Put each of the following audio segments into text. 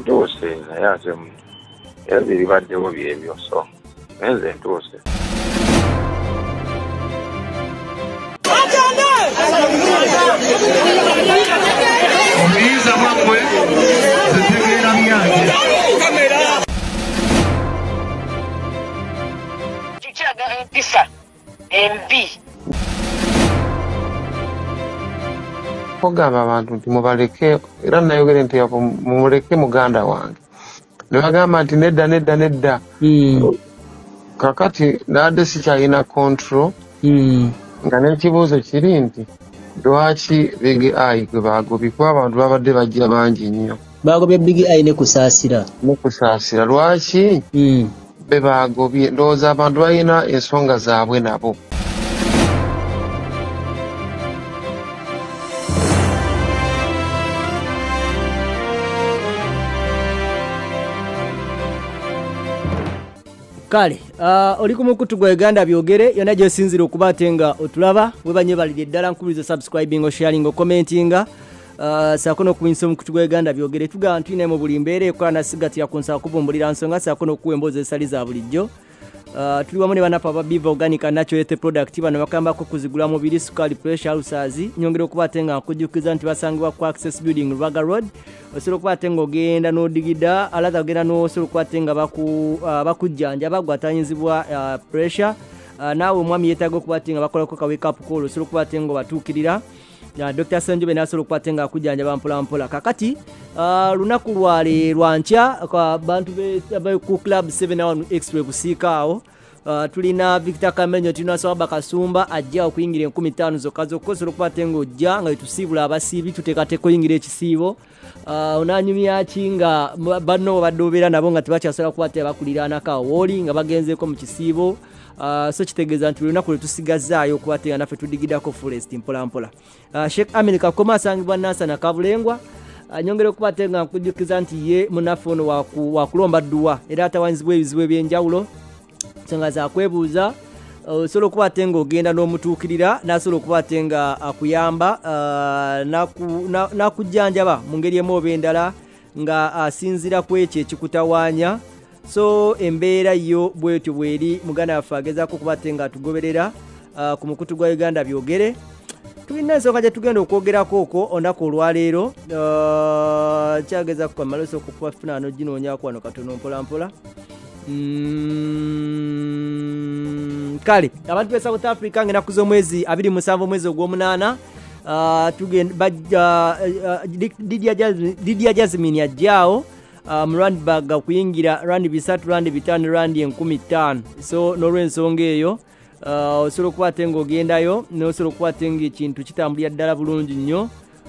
ntuuse naye ate era biribaddewo byebyo so enze ntuuse. Omuyiza mwammwe zitegeera byange. Kikyaga empisa embi. Ogamba abantu nti mubaleke era nayogere nti mumuleke muganda wange. Ne bagamba nti nedda. Kakati nadde sikyalina control. Nga n'ekibuuzo kiri nti lwaki BGI gwe bagobye abantu babadde bajja bangi nnyo. Bagobye BGI ne Kusasira. Lwaki be bagobye? Ndowooza abantu balina ensonga zaabwe nabo. Kale, oli ku mukutu gwa Uganda byogere yonna gy'osinzira okuba ate nga otulaba webanye balidde ddala nkubiriza subscribing sharing commenting saako n'okuyinsa omukutu gwa Uganda byogere tugamba ntuyina mu buli mbeera ekola nasigatira ku nsaba kuvumbulira nsonga saako n'okuwa emboozi ezitali za bulijjo. Tuli wamu ne bannaffe aba Biva Organic and Natural Health Product bano bakambako kuzigula mubiri sukali pressure ulcers nyongera okuba ate nga nkujjukiza nti basangibwa ku Access Building Rubaga Road osobola okuba ate nga ogenda n'odigida alaza ogenda n'osobola okuba ate nga bakujjanjaba gwatanyizibwa pressure naawe omwami yeetaaga okuba ate nga bakolako ka wake up call osobola okuba ate nga obatuukirira. Dr. Sanjobe nasobola okuba ate nga akujjanjaba mpola kakati lunaku lwale lwankya bantu ku club 7 extra busiika awo tulina Victor Kamenyo tulina Swaba Kasumba ajja okuyingira 15 zokka osobola okuba ate nga ojja nga tusiibula abasiibi tuteekateeka oyingira ekisiibo onanyumya ki nga banno badde obeera nabo nga tebakyasobola kuba ate bakuliraanako wooli nga bagenzeeko mu kisiibo. So kitegeeza nti lunaku lwetusigazaayo okuba ate nga naffe tudigidako forest mpolampola. Sheikh Amin Kakoma asangibwa Nansana Kabulengwa nyongera okuba ate nga nkujjukiza nti ye munaffe ono wakulomba dduwa era atawanizibwa ebizibu ebyenjawulo nsonga zakwebuuza osobola okuba ate nga ogenda n'omutuukirira n'asobola okuba ate nga akuyamba n'akujjanjaba mu ngeri emu oba endala nga asinzira ku ekyo ekikutawaanya. So embeera yo bwetyo bweri muganda waffe agezaako okuba ate nga atugoberera ku mukutu gwa Uganda byogere. Tulina ensonga gye tugenda okwogerako okwo olunaku olwaleero kyagezaako kamaloso okukuba funa ano ginoonyaako wano katono mpolampola. Kale abantu be South Africa ng'ennaku z'omwezi 27 omwezi ogw'omunaana Lydia Jasmine ajjaawo mu Randburg kuyingira rand 3 rand 5 rand 15. So n'olw'ensonga eyo osobola okuba ate nga ogendayo n'osobola okuba ate nga ekintu kitambulira ddala bulungi nnyo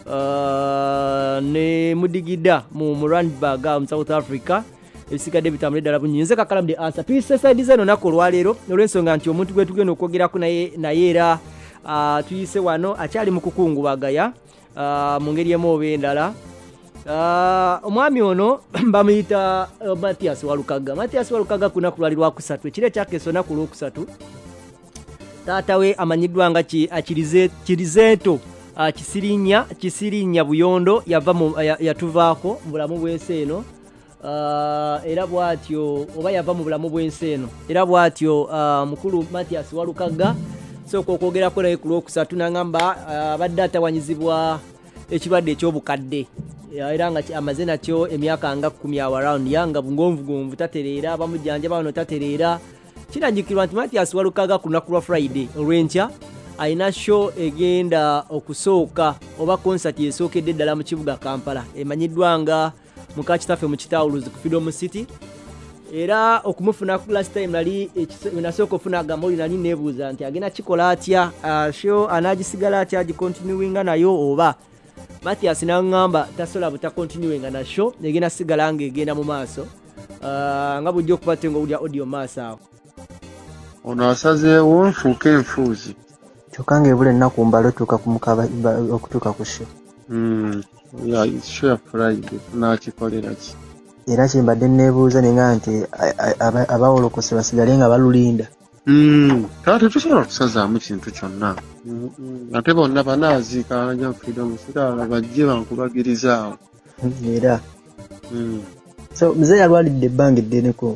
ne mudigida mu Randburg mu South Africa ebisigadde bitambulira ddala bulungi. Nze Kakalamu the answer tuyise side zeno olunaku olwaleero n'olw'ensonga nti omuntu gwe tugenda okwogerako naye era tuyise wano akyali mu kukungubagaya mu ngeri emu oba endala. Omwami ono bamuyita Mathias Walukaga kunaku lwali lwakusatu ekiro ekyakeesa olunaku lwokusatu taata we amanyiddwa nga Kirizeeto Kisirinya Buyondo yatuvaako mu bulamu bw'ensi eno era bw'atyo oba yava mu bulamu bw'ensi eno era bw'atyo mukulu Mathias Walukaga sooka okwogerako naye ku lwokusatu n'agamba abadde atawanyizibwa ekirwadde eky'obukadde era nga amaze nakyo emyaka nga 10 around yanga bungonvugonvu tatereera bamujjanjaba bano tatereera. Kirangikirwa nti Mathias Walukaga ku lunaku lwa Friday olw'enkya alina show egenda okusooka oba concert esookedde ddala mu kibuga Kampala emanyiddwa nga mukakitaffe mu Kitawuluzi ku Freedom City. Era okumufuna last time nali nasooka ofuna agamba oli nali neebuuza nti agenda kikola atya show anagisigala atya agikontinuinga nayo oba Mathias n'angamba tasobola butakontinuinga na show egenda sigala nga egenda mu maaso nga bujja okuba ate nga owulira audio maaso awo. Ono asazeewo nfuuke enfuuzi kyokka ng'ebula ennaku mbala otuuka ku mukaba okutuuka ku show. Show ya Friday tunaakikolera ki? Era kyembadde neebuuza nenga nti abawolokose basigale nga balulinda. Kati tusobola okusazaamu kintu kyonna ate bonna banaaziika anja Freedom City bajje bankubagirizaawo era So mzee yalwalidde ebbanga eddeneko.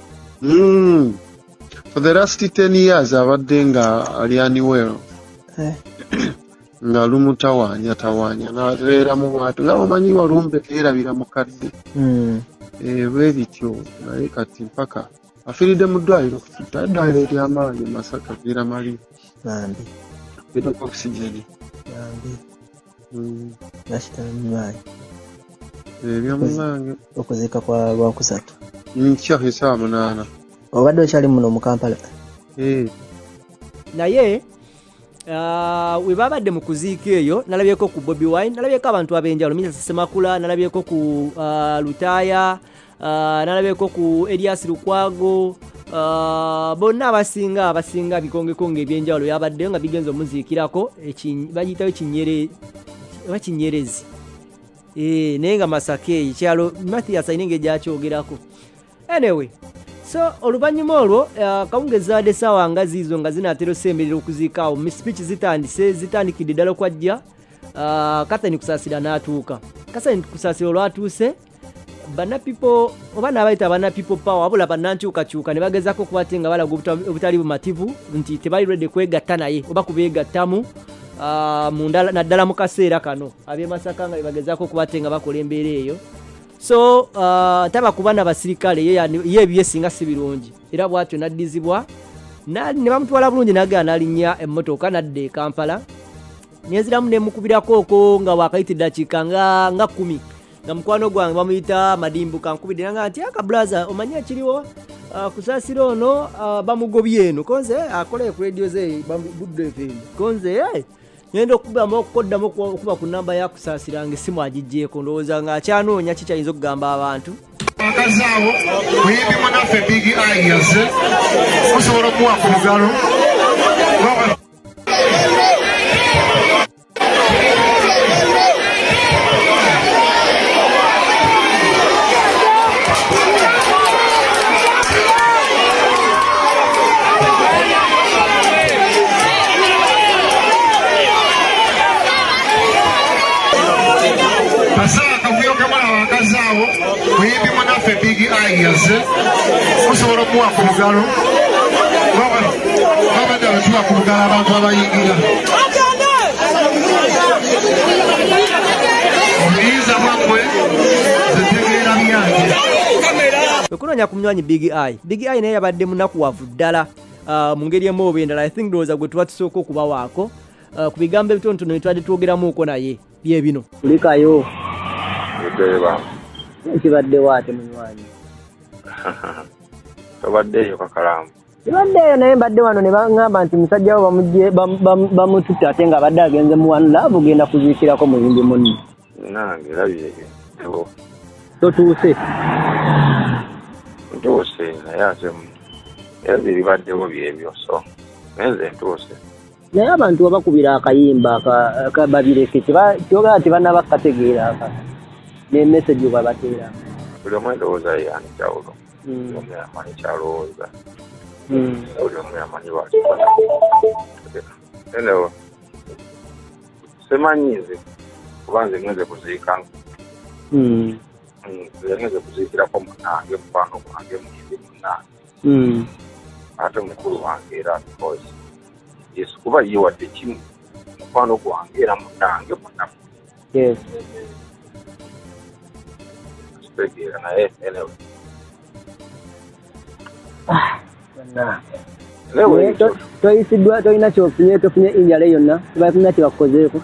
For the last 10 years abadde nga ali unwell. Nga lumutawaanya n'abeera mu bwatu nga omanyi walumbe teerabira mukadde. Bwe bityo naye kati mpaka afiiridde mu ddwaliro eddwaliro ery'amaanyi Masaka Vira Mali. Bambi. Bino oxygen. Bambi. Nashitamai. Ebyomulange. Okuziika kwa Lwakusatu. Nkya essaawa 8. Obadde okyali muno mu Kampala. Naye we babadde mu kuziika eyo nalabyeko ku Bobi Wine, nalabyeko abantu ab'enjawulo, Mr. Semakula, nalabyeko ku Lutaya, nalabyeko ku Elias Lukwago, bonna abasinga bikongekonge ebyenjawulo byabaddeyo nga bigenza omuziikirako bagiyitayo kinyerezi. Naye nga Masaka ekyalo Mathias ayinenge gyakyogerako. Anyway, so oluvannyuma olwo kawungezi adde essaawa nga ziizo nga zinaatera osemberera okuziika awo speech zitandikidde ddala okwajja Kathleen Kusasira n'atuuka. Kathleen Kusasira olwatuuse bannapipo oba n'abayita bannapipo power wabula bannankyukakyuka ne bagezaako okuba ate nga balaga obutali bumativu nti tebali ready kwegatta naye oba kubeegattamu naddala mu kaseera kano ab'e Masaka nga bagezaako okuba ate nga bakola embeera eyo. So taba kubana basirikale ye byesinga si birungi era bwatyo naddizibwa ne bamutwala bulungi nagana alinya emmotoka nadde Kampala neziramu ne mukubirako oko nga wakayitidde dakika nga 10 nga mukwano gwange bamuyita Madimbu kankubidde nga nti aka brother omanya kiriwo Kusasira ono bamugobye eno konze akole ku radio ze budde FM konze Nendo okukoddamu okuba ku namba ya Kusasira ng'essimu agijjeeko ndowooza nga akyanoonya kikyayinza okugamba abantu. Akazaawo muyimbi munaffe Big Eye yazze musobola okuwa ku lugalo. Muyimbi munaffe Big Eye yazze musobola okuwa ku lugalo. Babadde abatuwa ku lugalo abantu abayingira. Omuyiza mwammwe zetegeera byange. Okunoonya ku munywanyi Big Eye. Big Eye naye yabadde munakuwavu ddala mu ngeri emu oba endala. I think ndowooza gwe tuba tusooka okubawaako ku bigambo ebitonotono ebitwadde twogeramuuko naye bye bino. Kulikayo. Ndeba. Kibaddewo ate munywanyi. Tobaddeyo kakalaamu. Kibaddeyo naye mbadde wano ne baŋŋamba nti musajja wo bamututte ate nga abadde agenze mu One Love genda kuziikirako muyimbi munne. Nange labye ebyo. Totuuse. Ntuuse naye ate ebibaddewo byebyo so nze ntuuse. Naye abantu abakubira akayimba babireke kyogera nti bannabakategeera ne message babateera. Buli omu endowooza ye yanjawulo. Buli omu yamanyi kyalowooza. Buli omu yamanyi lwakikola. Enewo semanyi nze kuba nze ngenze kuziika ngenze kuziikirako munnange mukwano gwange muyimbi munnange. Ate mukulu wange era because yesu kuba ye wadde kimu mukwano gwange era munnange munnafu. Yes. Tegeera naye enewe. Toyisiddwa tolina kyofunye tofunye injala yonna tebalina kyebakukozeeko.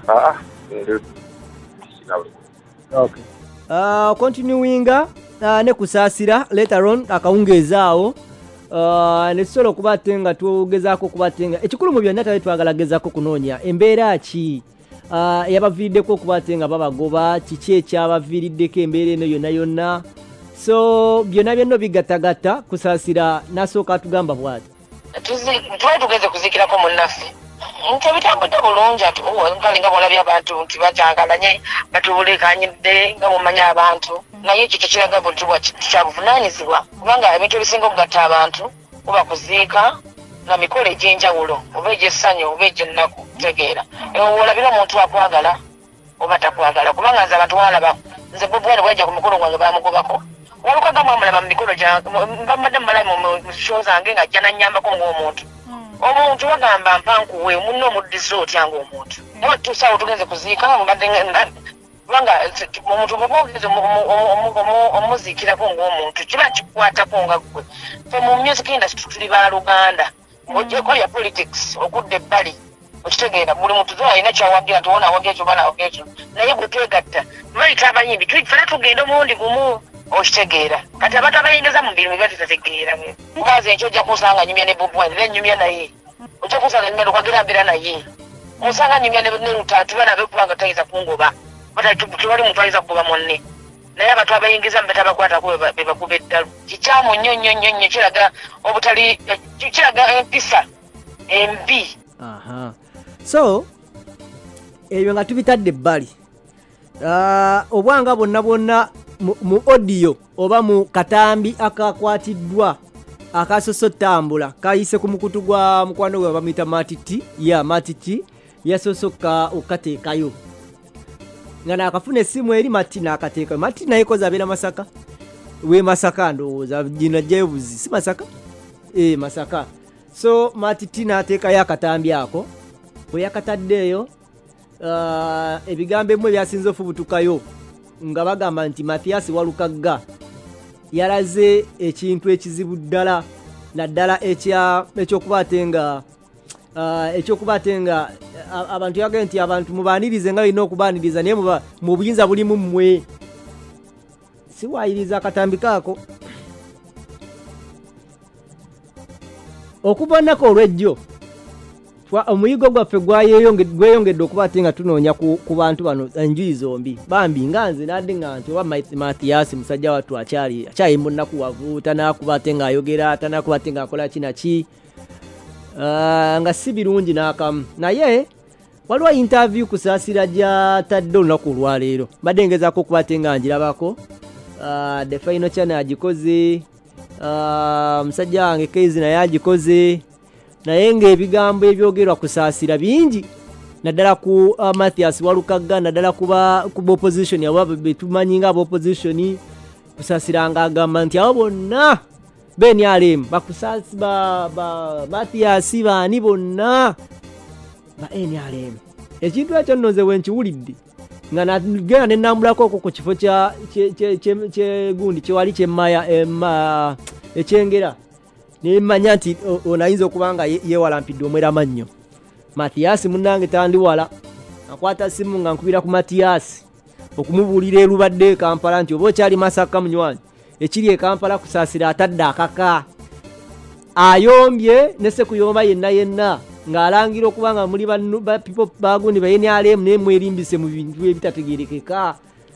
Okay. Continuing ne Kusasira later on akawungeeza awo ne tusobola okuba ate nga tugezaako okuba ate nga ekikulu mu byonna tale twagala gezaako kunoonya embeera ki yabaviiriddeko okuba ate nga babagoba kiki ekyabaviiriddeko embeera eno yonna yonna so byonna byonna bigattagatta Kusasira n'asooka atugamba bw'ati. Twali tugeze kuziikirako munnaffe nti ebitambudde bulungi ati nkali nga bwolabye abantu nti bakyagalanye batubulekanyidde nga mumanyi abantu naye ekyo tekiraga buli kyabuvunaanyizibwa kubanga ebintu ebisinga okugatta abantu oba kuziika na mikolo egy'enjawulo oba egy'essanyu oba egy'ennaku tegeera olabira omuntu akwagala oba takwagala kubanga nze abantu balaba nze bwebwene bwajja ku mukolo gwange bamugobako Walukaga mwamulaba mu mikono gyange mbadde mmalamu mu show zange ng'ajja n'annyambako ng'omuntu omuntu bagamba mpankuwe munno omuddiza otya ng'omuntu naye tutusaawo tugenze kuziika nga mbadde kubanga omuntu bwoba ogenze omuziikirako ng'omuntu kiba kikwatako nga ggwe fe mu music industry tuli baluganda ojjeko ya politics okudda ebbali okitegeera buli muntu zo alina kyawagira tuwona awagira ekyo bana awagira ekyo naye bwe twegatta bayita abayimbi fena tugenda omulundi gumu okitegeera kati abantu abayingiza mu mirimu batatategeera mukazi ekyo ojja kusanga nyumya ne Bob Wine era nyumya naye ojja kusanga nyumya Lukagira mbira naye osanga nyumya ne Lutatu bana bekubanga tayiza kungoba tewali muntu ayinza kugoba munne naye abantu abayingiza mbetabakwatako be bakuba eddalu kikyamu nnyo nnyo nnyo nnyo kiraga obutali kiraga empisa embi. So ebyo nga tubitadde ebbali obwanga bonna bonna mu audio oba mu katambi akakwatiddwa akasoso tambula kayise ku mukutu gwa mukwano gwe bamuyita Matiti Matiti yasosoka okateekayo nga nakafuna essimu eri Mati n'akateekayo Mati naye koza abeera Masaka we Masaka ndowooza jina jebuzi si Masaka Masaka. So Matiti n'ateekayo akatambi ako bwe yakataddeeyo ebigambo ebimwe byasinze ofubutukayo nga bagamba nti Mathias Walukaga yalaze ekintu ekizibu ddala naddala ekyokubatenga abantu yagambye nti abantu mubaanirize nga balina okubaaniriza naye mu buyinza bulimu mmwe siwaayiriza akatambi kaako okubonako olw'ejjo omuyigo gwaffe gweyongedde okuba ate nga tunoonya ku bantu bano enjuyi zombi bambi nga nze nadde nga nti oba Mathias musajja wattu akyali munakuwavu tanakuba ate ng'ayogera tanakuba ate ng'akola kinaki nga si birungi n'akamu naye waliwo interview Kusasira gy'atadde olunaku olwaleero mbadde ngezaako okuba ate nga ngirabako the final channel agikoze musajja wange Kezi naye agikoze naye ng'ebigambo ebyogerwa Kusasira bingi naddala ku Mathias Walukaga naddala kuba opposition yabo betumanyi nga opposition Kusasira ng'agamba nti abo bonna BNRM Mathias baani bonna ba NRM ekintu ekyo nno nze wenkiwulidde nga nagenda ne nnambulako okwo ku kifo kyegundi kyewali kyemmaya ekyengera nemanya nti onayinza okuba nga yewalampidde omwera nnyo Mathias munnange tandiwala akwata simu nga nkubira ku Mathias okumubuulira erubadde Kampala nti oba okyali Masaka munywanyi ekiri e Kampala Kusasira atadde akaka ayombye ne sekuyomba yenna ng'alangira okuba nga muli people bagundi ba NRM naye mwerimbise mu bintu ebitategeerekeka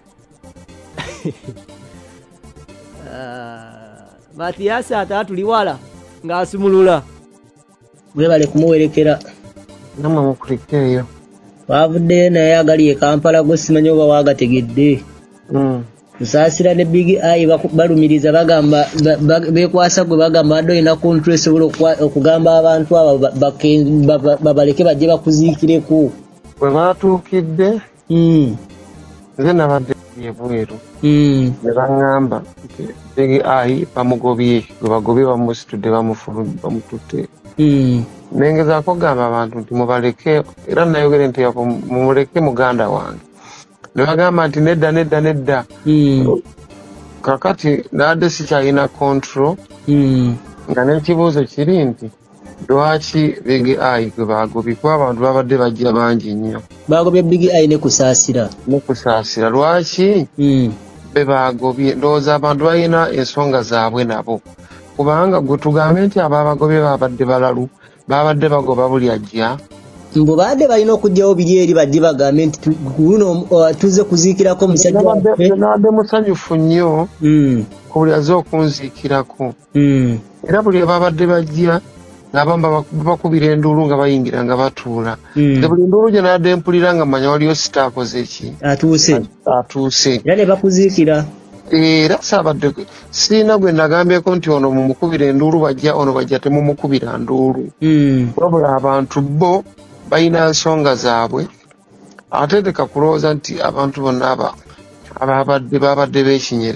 Mathias atatuliwala ng'asumulula mwebale kumuwerekera namwe mukulikeeyo wavuddeyo naye agali e Kampala gwe simanyi oba waagategedde Kusasira ne Big Eye balumiriza bagamba bekwasa gwe bagamba addo ina control esobola okugamba abantu abo babaleke bajje bakuziikireko bwe batuukidde nze nabadde ebweru ne baŋŋamba nti Big Eye bamugobye gwe bagobye bamusitudde bamututte nengezaako gamba abantu nti mubaleke era nayogere nti mumuleke muganda wange ne bagamba nti nedda kakati nadde sikyalina control nga n'ekibuuzo kiri nti lwaki Big Eye gwe bagobye kuba abantu babadde bajja bangi nnyo bagobye Big Eye ne Kusasira lwaki be bagobye ndowooza abantu balina ensonga zaabwe nabo kubanga gwe tugambe nti ababagobye babadde balalu babadde bagoba buli ajja mbo baadde balina okujjawo biri eri badde bagambe nti guno tuze kuziikirako musajja waffe nabadde musanyufu nnyo ku buli aze okunziikirako era buli babadde bajja n'abamu bakubira enduulu nga bayingira nga batuula buli nduulu gye nabadde mpulira nga manya waliyo sitaakoze eki atuuse era ne bakuziikira era saabadde sirina gwe nagambyeko nti ono mumukubira enduulu bajja ono bajja temumukubira nduulu wabula abantu bo balina nsonga zaabwe ate teka kulowooza nti abantu bonna babadde beekinyerere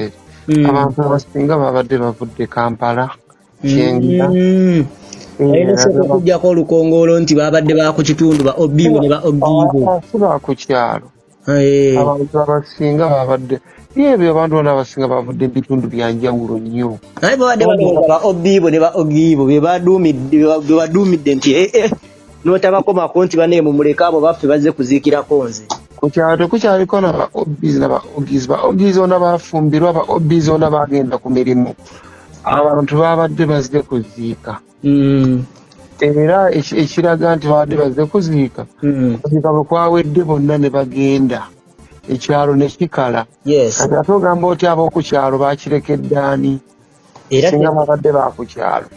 abantu abasinga babadde bavudde Kampala Kyenga ayina soko kujjako olukongolo nti babadde bako kitundu ba obibo ne ba ogibo kuba ku kyalo abantu abasinga babadde ebyo abantu abasinga bavudde bitundu byanjawulo nnyo naye babadde ba obibo ne ba ogibo be badumidde nti notabakoma nti bane mu muleka abo baffe bazze kuziikirako nze ku kyalo tekukyaliko naba obizi naba ogizi ba ogizi ona bafumbirwa ba obizi ona bagenda ku mirimu abantu babadde bazze kuziika era ekiraga nti babadde bazze kuziika kuziika bwe kwawedde bonna ne bagenda ekyalo ne kikala kati ate ogamba oti ab'oku kyalo bakirekeddaani singa babadde bakukyalo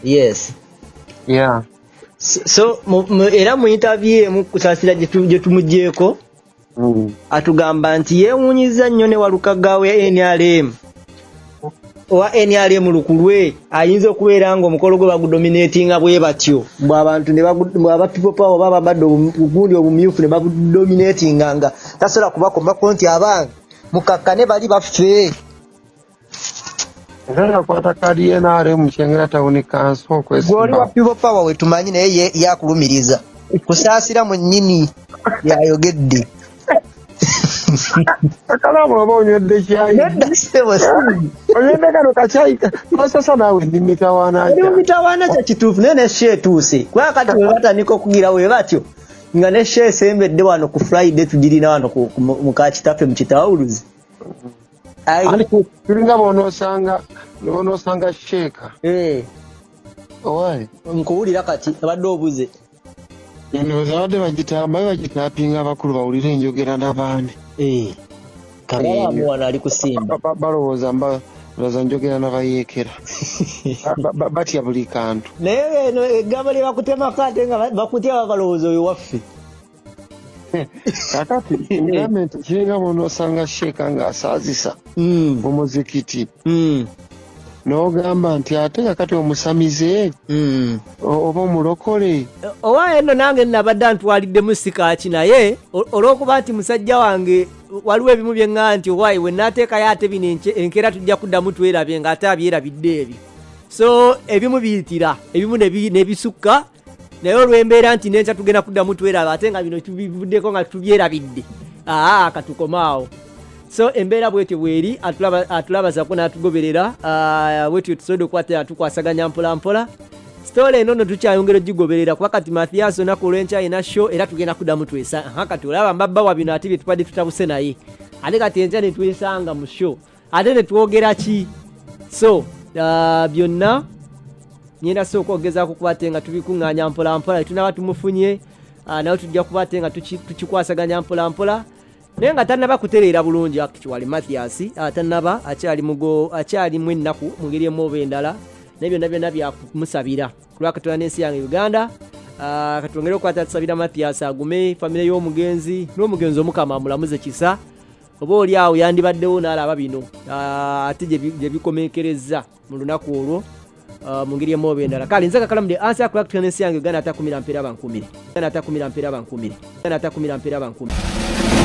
so era mu interview emu Kusasira gye tumuggyeko atugamba nti yeewuunyiza nnyo ne Walukaga we NRM owa NRM lukulwe ayinza okubeera nga omukolo gwe bagudominatinga bwe batyo bw'abantu ne aba people power baba badde obugundi obumyufu ne bagudominatinga nga tasobola kubakomako nti abange mukakkane bali baffe era nakwata kadi NRM Kyengera Town Council okwesimba gwoli wa people power we tumanyi naye yakulumiriza Kusasira mu nnyini yayogedde Kalaamu oba onywedde kyayi onywedde kano kakyayi nosasa naawe ndi mitawaana kya kituufu naye neshe etuuse kubanga kati we batandika okugira we batyo nga neshe esembedde wano ku Friday tugirina wano mu kakitaffe mu kitawuluzi tulinga boonosanga sheeka owaayi nkuwulira kati abadde obuze abadde bagitaapinga abakulu bawulire enjogera n'abaani Kalaamu wano ali kusimba balowooza njogera n'abayeekera batya buli kantu naye eno eggamba lye bakutemako ate nga bakutya babalowooza oyo waffe kakati ngambe nti kiringa boonosanga sheeka ng'asaazisa mu muzikiti n'ogamba nti ate kakati omusamize oba omulokole owa eno nange nabadde antwaliddemu sikaaki naye olw'okuba nti musajja wange waliwo ebimu byeŋŋaa nti owaayi we naateekayo ate bino enkeera tujja kuddamu twerabe ng'ate abyerabidde ebyo so ebimu biyitira ebimu ne bisukka naye olw'embeera nti nenkya tugenda kuddamu twerabe ate nga bino tubivuddeko nga tubyerabidde katukomaawo so embeera bwetyo bweri atulabazaako n'atugoberera bwetyo tusobodde okukwata tukwasaganya mpolampola story eno no tukyayongera ogigoberera kuba kati Mathias onaku olw'enkya ina show era tugenda kuddamu twesa kati olaba mbabba wa bino ate bye tupadde tutabuse naye ate kati enkya ne twesanga mu show ate ne twogera ki so byonna nyenda sooka okugezaako kuba ate nga tubikuŋŋaanya mpolampola tunaba tumufunye nawe tujja kuba ate nga tukikwasaganya mpolampola naye nga tannaba kutereera bulungi actually Mathias tannaba akyalimu ennaku mu ngeri emu oba endala naye byonna byonna byakumusabira kulwa katonda n'ensi yange Uganda katwongere okukwata tusabira Mathias agume famire y'omugenzi n'omugenzi omukama amulamuze kisa oba oli awo yandibaddewo n'alaba bino ate gye bikomekereza mu lunaku olwo mu ngeri emu oba endala kale nze Kakalamu the answer kulwa katonda n'ensi yange Uganda atakumira mpeera bankumire